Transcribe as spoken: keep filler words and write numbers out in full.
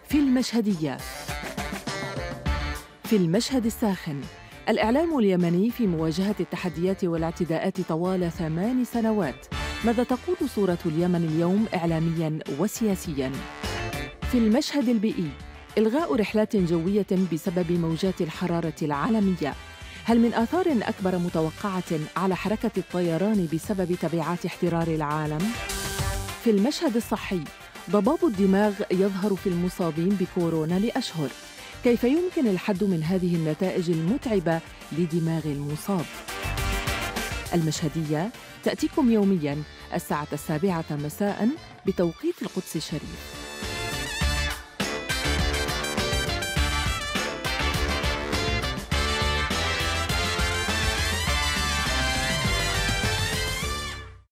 في المشهدية. في المشهد الساخن، الإعلام اليمني في مواجهة التحديات والاعتداءات طوال ثمان سنوات. ماذا تقول صورة اليمن اليوم إعلامياً وسياسياً؟ في المشهد البيئي، إلغاء رحلات جوية بسبب موجات الحرارة العالمية. هل من آثار أكبر متوقعة على حركة الطيران بسبب تبعات احترار العالم؟ في المشهد الصحي، ضباب الدماغ يظهر في المصابين بكورونا لأشهر. كيف يمكن الحد من هذه النتائج المتعبة لدماغ المصاب؟ المشهدية تأتيكم يومياً الساعة السابعة مساءً بتوقيت القدس الشريف.